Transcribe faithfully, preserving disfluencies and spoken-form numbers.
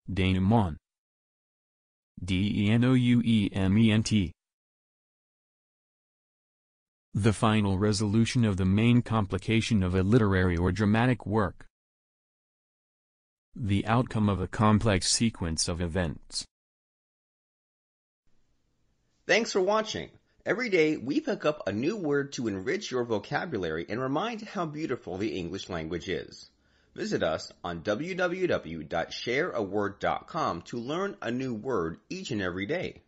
Denouement. D E N O U E M E N T. The final resolution of the main complication of a literary or dramatic work. The outcome of a complex sequence of events. Thanks for watching. Every day we pick up a new word to enrich your vocabulary and remind how beautiful the English language is. Visit us on w w w dot share a word dot com to learn a new word each and every day.